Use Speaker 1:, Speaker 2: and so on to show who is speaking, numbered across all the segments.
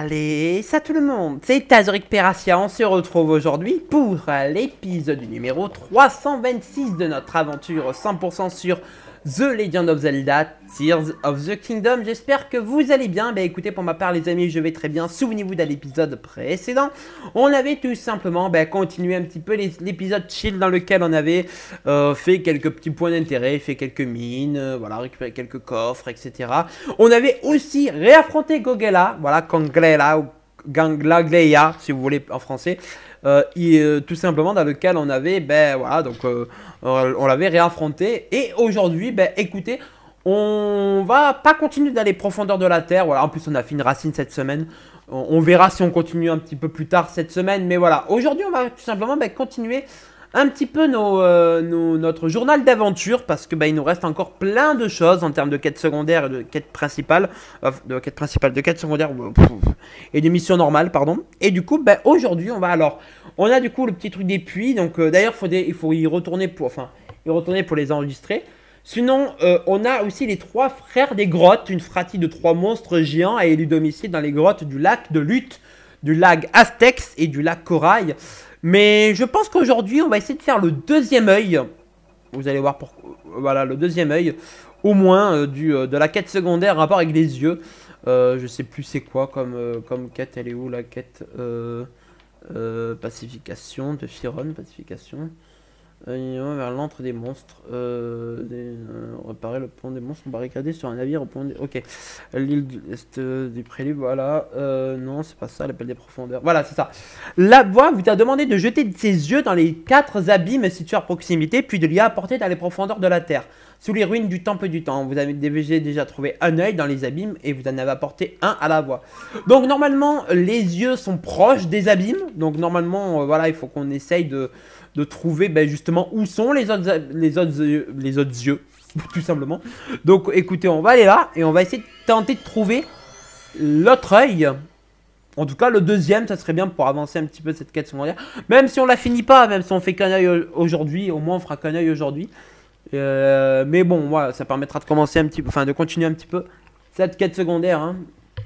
Speaker 1: Allez, ça tout le monde, c'est Tazoric Peracia, on se retrouve aujourd'hui pour l'épisode numéro 326 de notre aventure 100% sur The Legend of Zelda Tears of the Kingdom. J'espère que vous allez bien. Bah écoutez, pour ma part les amis, je vais très bien. Souvenez-vous de l'épisode précédent, on avait tout simplement continué un petit peu l'épisode chill dans lequel on avait fait quelques petits points d'intérêt, fait quelques mines, voilà, récupéré quelques coffres, etc. On avait aussi réaffronté Gogela, voilà, Kanglela ou Ganglagleia si vous voulez en français. Tout simplement dans lequel on avait, voilà, donc on l'avait réaffronté. Et aujourd'hui, écoutez, on va pas continuer dans les profondeurs de la terre. Voilà, en plus on a fait une racine cette semaine. On verra si on continue un petit peu plus tard cette semaine. Mais voilà, aujourd'hui on va tout simplement continuer un petit peu notre journal d'aventure, parce que il nous reste encore plein de choses en termes de quêtes secondaires et de quêtes principales, de quêtes secondaires et de missions normales, pardon. Et du coup, aujourd'hui, on a du coup le petit truc des puits. Donc d'ailleurs, il faut y retourner pour les enregistrer. Sinon, on a aussi les 3 frères des grottes, une fratrie de 3 monstres géants à élu domicile dans les grottes du lac de Lutte, du lac Aztex et du lac Corail. Mais je pense qu'aujourd'hui, on va essayer de faire le deuxième œil. Vous allez voir voilà, le deuxième œil, au moins, de la quête secondaire en rapport avec les yeux. Je sais plus c'est quoi comme quête. Elle est où la quête pacification de Chiron, pacification. Vers l'antre des monstres. Réparer le pont des monstres barricadé sur un navire au pont des... Ok. L'île de l'Est du prélude, voilà. Non, c'est pas ça, l'appel des profondeurs. Voilà, c'est ça. La voix vous a demandé de jeter ses yeux dans les 4 abîmes situés à proximité, puis de l'y apporter dans les profondeurs de la terre. Sous les ruines du temple du temps. Vous avez déjà trouvé un œil dans les abîmes et vous en avez apporté un à la voix. Donc normalement, les yeux sont proches des abîmes. Donc normalement, voilà, il faut qu'on essaye de trouver justement où sont les autres yeux, tout simplement. Donc écoutez, on va aller là et on va essayer de tenter de trouver l'autre œil. En tout cas, le deuxième, ça serait bien pour avancer un petit peu cette quête secondaire. Même si on la finit pas, même si on fait qu'un œil aujourd'hui, au moins on fera qu'un œil aujourd'hui. Mais bon, voilà, ça permettra de commencer un petit peu, enfin de continuer un petit peu cette quête secondaire, hein.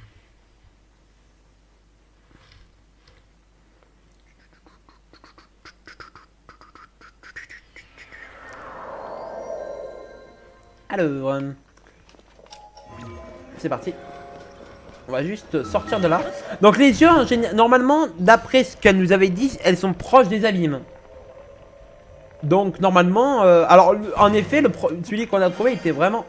Speaker 1: Alors, c'est parti. On va juste sortir de là. Donc les yeux, normalement, d'après ce qu'elle nous avait dit, elles sont proches des abîmes. Donc normalement, alors en effet, celui qu'on a trouvé était vraiment...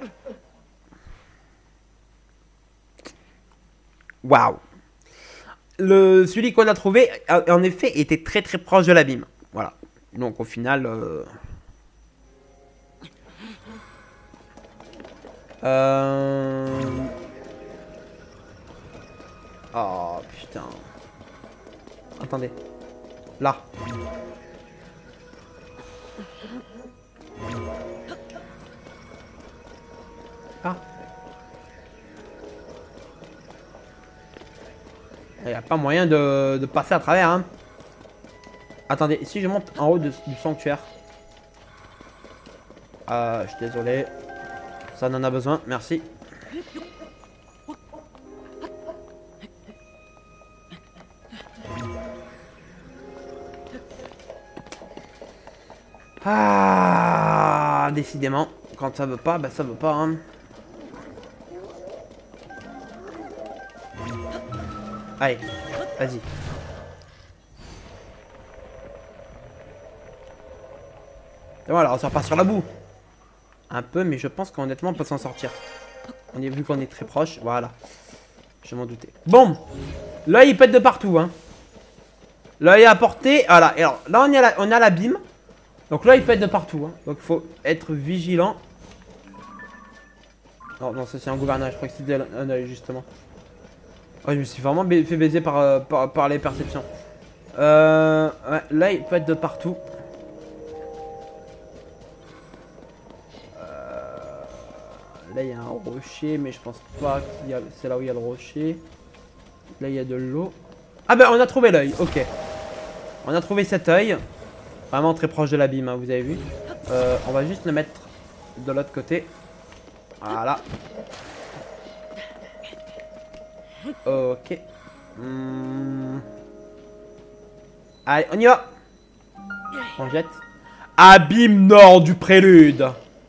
Speaker 1: Waouh. Celui qu'on a trouvé, en effet, était très très proche de l'abîme. Voilà. Donc au final... Oh putain. Attendez. Là. Ah. Il n'y a pas moyen de passer à travers, hein. Attendez, si je monte en haut du sanctuaire. Je suis désolé. Ça en a besoin, merci. Ah, décidément, quand ça veut pas, ça veut pas, hein. Allez, vas-y. Voilà, on sort pas sur la boue. Un peu, mais je pense qu'honnêtement on peut s'en sortir. On a vu qu'on est très proche, voilà. Je m'en doutais. Bon, l'œil il pète de partout, hein. L'œil à portée, voilà. Et alors là on a l'abîme. Donc là il pète de partout, hein. Donc il faut être vigilant. Non, non, ça c'est un gouverneur, je crois que c'était un œil justement. Oh, je me suis vraiment fait baiser par les perceptions. Ouais, là il pète de partout. Là il y a un rocher, mais je pense pas qu'il y a... C'est là où il y a le rocher. Là il y a de l'eau. Ah on a trouvé l'œil, ok. On a trouvé cet œil. Vraiment très proche de l'abîme, hein, vous avez vu. On va juste le mettre de l'autre côté. Voilà. Ok. Allez, on y va. On jette. Abîme nord du prélude.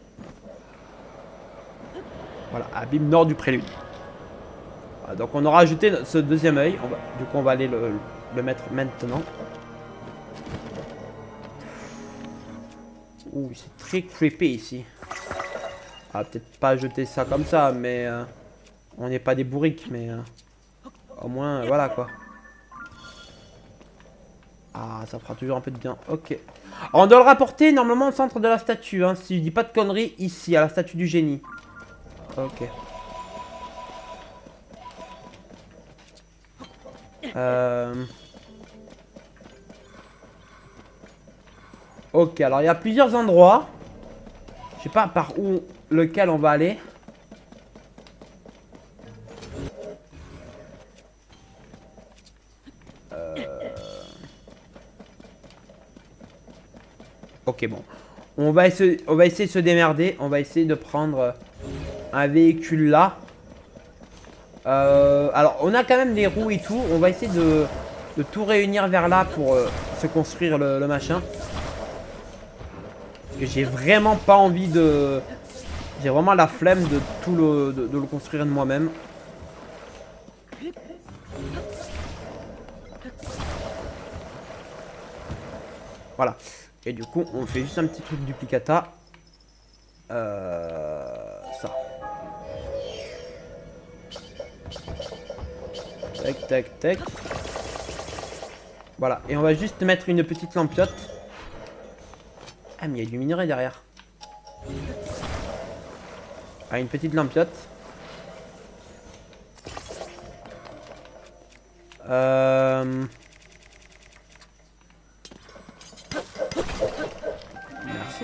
Speaker 1: Voilà, abîme nord du prélude. Voilà, donc on aura ajouté ce deuxième œil. Du coup, on va aller le mettre maintenant. Ouh, c'est très creepy ici. Ah, peut-être pas jeter ça comme ça, mais... on n'est pas des bourriques, mais... au moins, voilà quoi. Ah, ça fera toujours un peu de bien. Ok. Alors, on doit le rapporter normalement au centre de la statue, hein, si je dis pas de conneries, ici, à la statue du génie. Ok. Ok, alors il y a plusieurs endroits. Je sais pas par où, lequel on va aller. Ok, bon. On va essayer de se démerder. On va essayer de prendre un véhicule là. Alors, on a quand même des roues et tout. On va essayer de tout réunir vers là pour se construire le machin. Parce que j'ai vraiment pas envie de... J'ai vraiment la flemme de tout de le construire de moi-même. Voilà. Et du coup, on fait juste un petit truc duplicata. Ça. Tac, tac, tac. Voilà. Et on va juste mettre une petite lampiote. Ah, mais il y a du minerai derrière. Ah, une petite lampiote. Merci.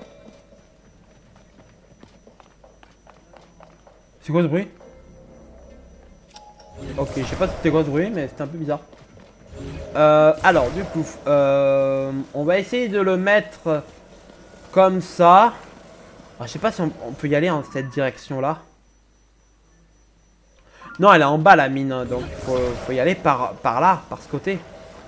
Speaker 1: C'est quoi ce bruit? Ok, je sais pas si c'était quoi ce bruit, mais c'était un peu bizarre. Alors, du coup, on va essayer de le mettre comme ça. Alors, je sais pas si on peut y aller en cette direction-là. Non, elle est en bas la mine, hein, donc faut y aller par là, par ce côté.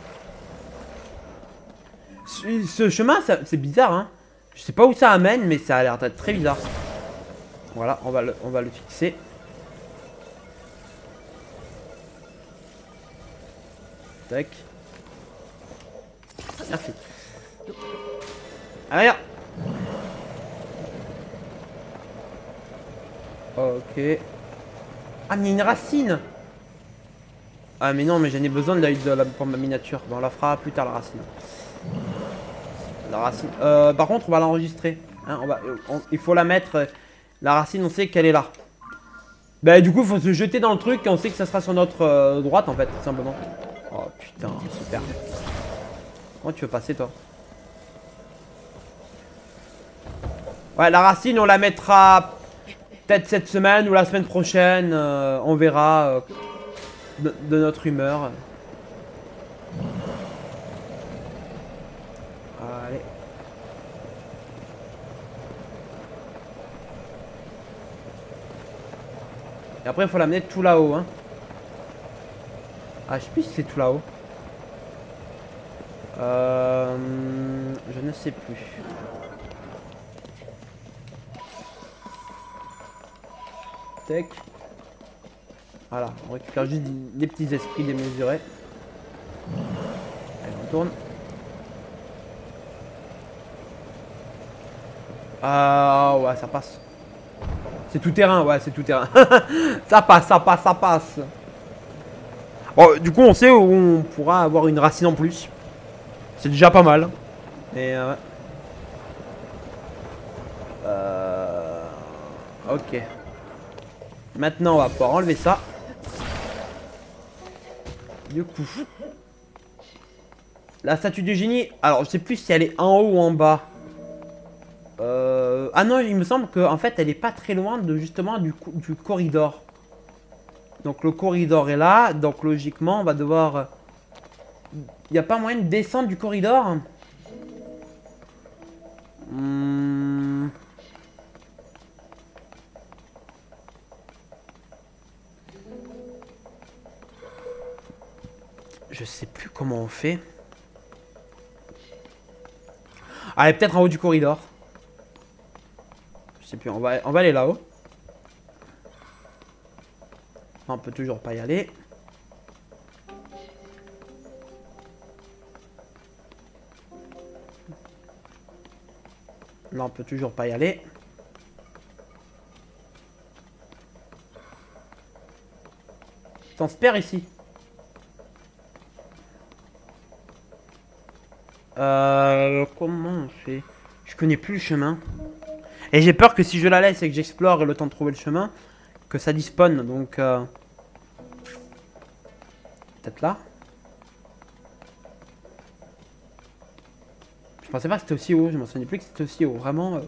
Speaker 1: Ce chemin, c'est bizarre, hein. Je sais pas où ça amène, mais ça a l'air d'être très bizarre. Voilà, on va le fixer. Tac. Merci. Allez, ok. Ah, mais il y a une racine. Ah, mais non, mais j'en ai besoin de pour ma miniature. Bon, on la fera plus tard, la racine. La racine. Par contre, on va l'enregistrer. Hein, il faut la mettre. La racine, on sait qu'elle est là. Bah, du coup, il faut se jeter dans le truc et on sait que ça sera sur notre droite, en fait, tout simplement. Oh putain, super. Comment tu veux passer, toi? Ouais, la racine, on la mettra peut-être cette semaine ou la semaine prochaine. On verra de notre humeur. Allez. Et après, il faut l'amener tout là-haut. Hein. Ah, je sais plus si c'est tout là-haut. Je ne sais plus. Tac. Voilà, on récupère juste des petits esprits démesurés. Allez, on tourne. Ah ouais, ça passe. C'est tout terrain, ouais, c'est tout terrain. Ça passe, ça passe, ça passe. Bon, du coup, on sait où on pourra avoir une racine en plus. C'est déjà pas mal. Et ouais. Ok. Maintenant, on va pouvoir enlever ça. Du coup, la statue du génie. Alors, je sais plus si elle est en haut ou en bas. Ah non, il me semble qu'en fait, elle est pas très loin de justement du corridor. Donc, le corridor est là. Donc, logiquement, on va devoir. Il n'y a pas moyen de descendre du corridor. Je sais plus comment on fait. Allez, peut-être en haut du corridor. Je sais plus, on va aller là-haut. On peut toujours pas y aller. Là, on peut toujours pas y aller. On se perd ici. Comment on fait? Je connais plus le chemin. Et j'ai peur que si je la laisse et que j'explore et le temps de trouver le chemin, que ça despawn. Donc, peut-être là. Je pensais pas que c'était aussi haut. Je m'en souvenais plus que c'était aussi haut. Vraiment.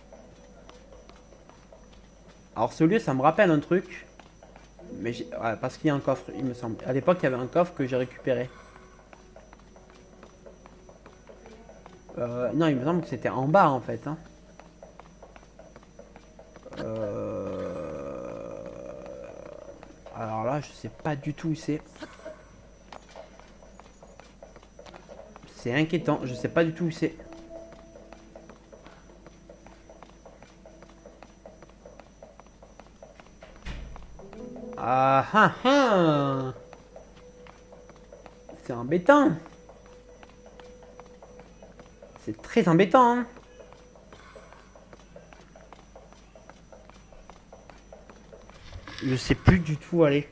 Speaker 1: Alors, ce lieu, ça me rappelle un truc. Mais ouais, parce qu'il y a un coffre, il me semble. À l'époque, il y avait un coffre que j'ai récupéré. Non, il me semble que c'était en bas, en fait. Hein. Alors là, je sais pas du tout où c'est. C'est inquiétant, je sais pas du tout où c'est. Ah ah ah! C'est embêtant. C'est très embêtant. Hein. Je sais plus du tout aller.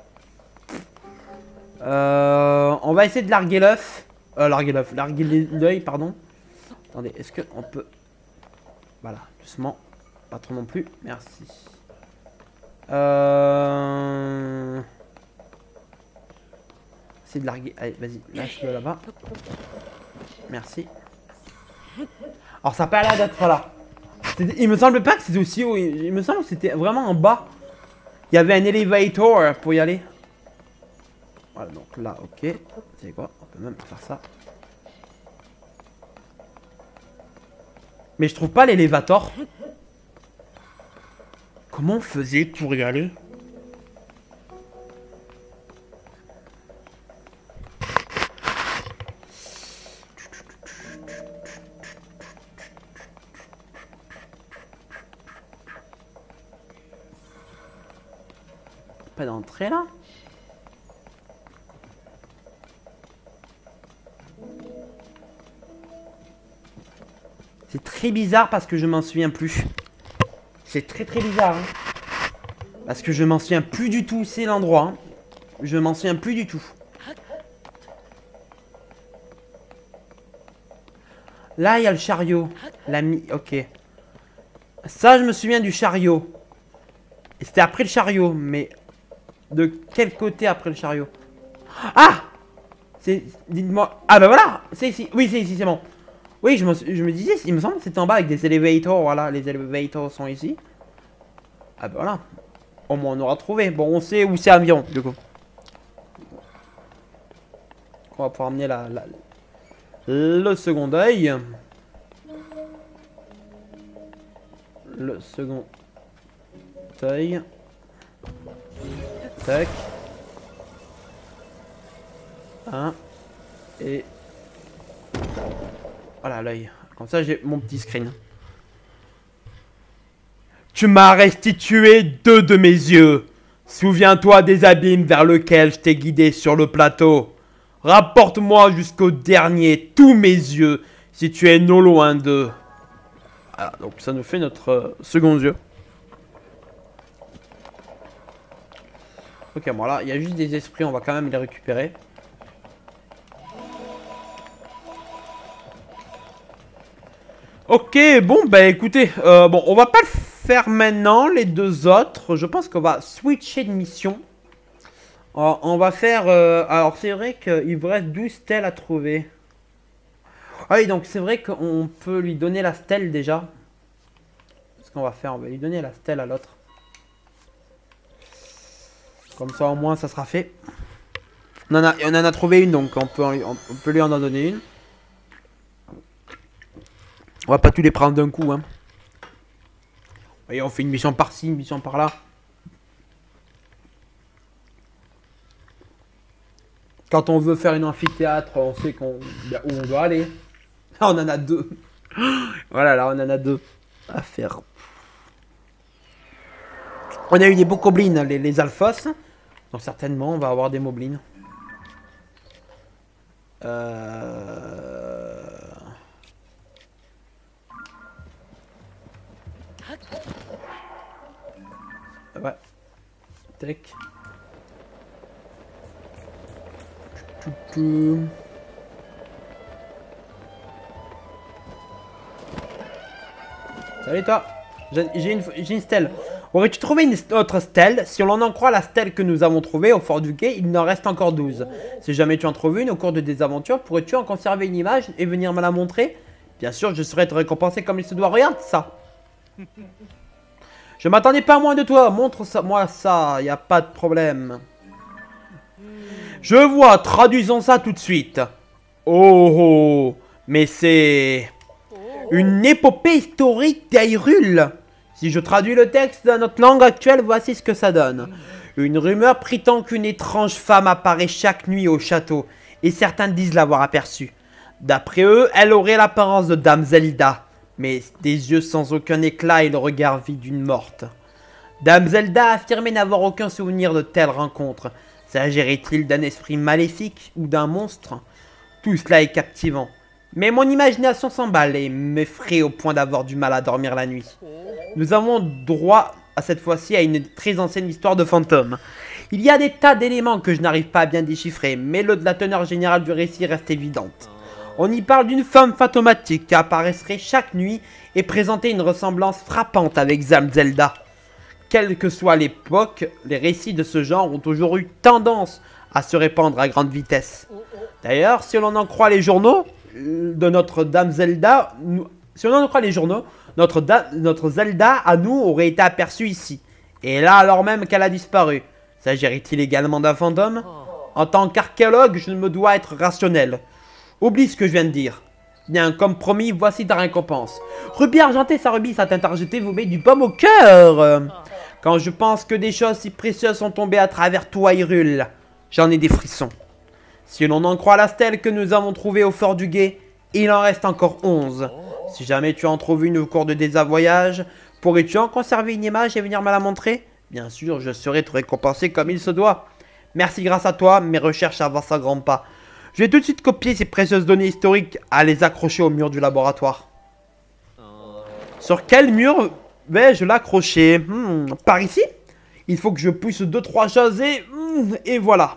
Speaker 1: On va essayer de larguer l'œuf. Larguer l'œil, pardon. Attendez, est-ce que on peut... Voilà, doucement. Pas trop non plus, merci. C'est de larguer. Allez, vas-y, lâche-le là-bas. Merci. Alors ça n'a pas l'air d'être là. Il me semble pas que c'était aussi haut. Il me semble que c'était vraiment en bas. Il y avait un elevator pour y aller. Voilà, donc là, ok. C'est quoi? On peut même faire ça. Mais je trouve pas l'élévateur. Comment on faisait pour y aller? Pas d'entrée là? C'est très bizarre parce que je m'en souviens plus. C'est très bizarre. Hein. Parce que je m'en souviens plus du tout. C'est l'endroit. Hein. Je m'en souviens plus du tout. Là, il y a le chariot. Ok. Ça, je me souviens du chariot. Et c'était après le chariot. Mais de quel côté après le chariot? Ah! Dites-moi. Ah bah voilà! C'est ici. Oui, c'est ici, c'est bon. Oui, je me disais, il me semble que c'était en bas avec des elevators. Voilà, les elevators sont ici. Ah bah voilà. Au moins, on aura trouvé. Bon, on sait où c'est environ, du coup. On va pouvoir amener le second œil. Le second œil. Tac. Un. Et... Voilà, l'œil. Comme ça, j'ai mon petit screen. Tu m'as restitué 2 de mes yeux. Souviens-toi des abîmes vers lesquels je t'ai guidé sur le plateau. Rapporte-moi jusqu'au dernier tous mes yeux, si tu es non loin d'eux. Voilà, donc ça nous fait notre second yeux. Ok, bon là, il y a juste des esprits, on va quand même les récupérer. Ok, bon, bah écoutez, bon, on va pas le faire maintenant, les 2 autres. Je pense qu'on va switcher de mission. On va faire... alors, c'est vrai qu'il vous reste 12 stèles à trouver. Ah oui, donc c'est vrai qu'on peut lui donner la stèle déjà. Ce qu'on va faire, on va lui donner la stèle à l'autre. Comme ça, au moins, ça sera fait. On en a trouvé une, donc on peut lui en donner une. On va pas tous les prendre d'un coup, hein. Voyez, on fait une mission par-ci, une mission par-là. Quand on veut faire une amphithéâtre, on sait où on doit aller. Là, on en a 2. Voilà, là, on en a 2 à faire. On a eu des bokoblins, les alphos. Donc certainement, on va avoir des moblins. Ouais. Tac. Salut toi. J'ai une stèle. Aurais-tu trouvé une autre stèle? Si on en croit la stèle que nous avons trouvée au fort du quai, il n'en reste encore 12. Si jamais tu en trouves une au cours de tes aventures, pourrais-tu en conserver une image et venir me la montrer? Bien sûr, je serai te récompensé comme il se doit. Regarde ça. Je m'attendais pas à moins de toi. Montre-moi ça, y a pas de problème. Je vois, traduisons ça tout de suite. Oh, mais c'est une épopée historique d'Hyrule. Si je traduis le texte dans notre langue actuelle, voici ce que ça donne. Une rumeur prétend qu'une étrange femme apparaît chaque nuit au château, et certains disent l'avoir aperçue. D'après eux, elle aurait l'apparence de Dame Zelda, mais des yeux sans aucun éclat et le regard vide d'une morte. Dame Zelda a affirmé n'avoir aucun souvenir de telle rencontre. S'agirait-il d'un esprit maléfique ou d'un monstre? Tout cela est captivant. Mais mon imagination s'emballe et m'effraie au point d'avoir du mal à dormir la nuit. Nous avons droit à cette fois-ci à une très ancienne histoire de fantômes. Il y a des tas d'éléments que je n'arrive pas à bien déchiffrer, mais la teneur générale du récit reste évidente. On y parle d'une femme fantomatique qui apparaîtrait chaque nuit et présentait une ressemblance frappante avec Dame Zelda. Quelle que soit l'époque, les récits de ce genre ont toujours eu tendance à se répandre à grande vitesse. D'ailleurs, si l'on en croit les journaux de notre Dame Zelda, notre Zelda à nous aurait été aperçue ici. Et là, alors même qu'elle a disparu. S'agirait-il également d'un fantôme? En tant qu'archéologue, je me dois être rationnel. Oublie ce que je viens de dire. Bien, comme promis, voici ta récompense. Rubis argenté, sa rubis, satin argenté, vous met du pomme au cœur. Quand je pense que des choses si précieuses sont tombées à travers toi, Hyrule, j'en ai des frissons. Si l'on en croit la stèle que nous avons trouvée au fort du guet, il en reste encore 11. Si jamais tu en trouves une au cours de tes voyages, pourrais-tu en conserver une image et venir me la montrer? Bien sûr, je serai te récompensé comme il se doit. Merci, grâce à toi, mes recherches avancent à grands pas. Je vais tout de suite copier ces précieuses données historiques à les accrocher au mur du laboratoire. Sur quel mur vais-je l'accrocher? Par ici? Il faut que je pousse 2-3 choses et voilà.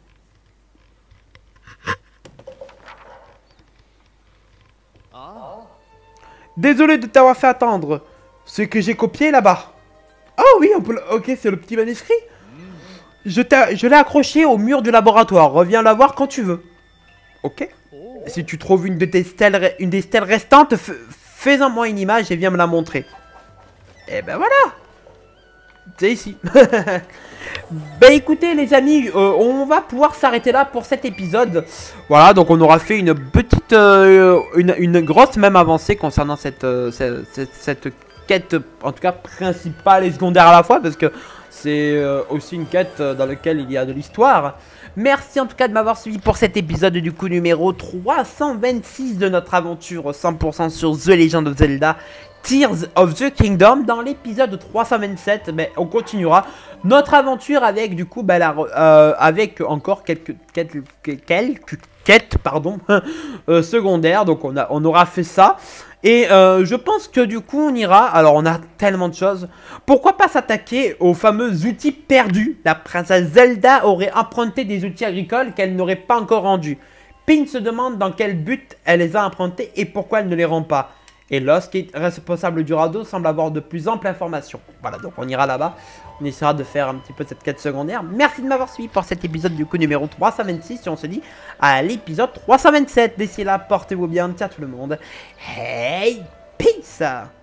Speaker 1: Désolé de t'avoir fait attendre. Ce que j'ai copié là-bas. Oh oui, on peut... Ok, c'est le petit manuscrit. Je l'ai accroché au mur du laboratoire. Reviens la voir quand tu veux. Ok. Si tu trouves une des stèles restantes, fais-en moi une image et viens me la montrer. Et ben voilà. C'est ici. Ben écoutez les amis, on va pouvoir s'arrêter là pour cet épisode. Voilà, donc on aura fait une petite, une grosse même avancée concernant cette quête, en tout cas principale et secondaire à la fois, parce que c'est aussi une quête dans laquelle il y a de l'histoire. Merci en tout cas de m'avoir suivi pour cet épisode du coup numéro 326 de notre aventure 100% sur The Legend of Zelda Tears of the Kingdom. Dans l'épisode 327, ben, on continuera notre aventure avec du coup avec encore quelques quêtes pardon, secondaires. Donc on aura fait ça. Et je pense que du coup on ira, alors on a tellement de choses, pourquoi pas s'attaquer aux fameux outils perdus. La princesse Zelda aurait emprunté des outils agricoles qu'elle n'aurait pas encore rendus. Pin se demande dans quel but elle les a empruntés et pourquoi elle ne les rend pas. Et Lost, qui est responsable du radeau, semble avoir de plus amples informations. Voilà, donc on ira là-bas. On essaiera de faire un petit peu cette quête secondaire. Merci de m'avoir suivi pour cet épisode du coup numéro 326. Et on se dit à l'épisode 327. D'ici là, portez-vous bien. Ciao tout le monde. Hey, peace!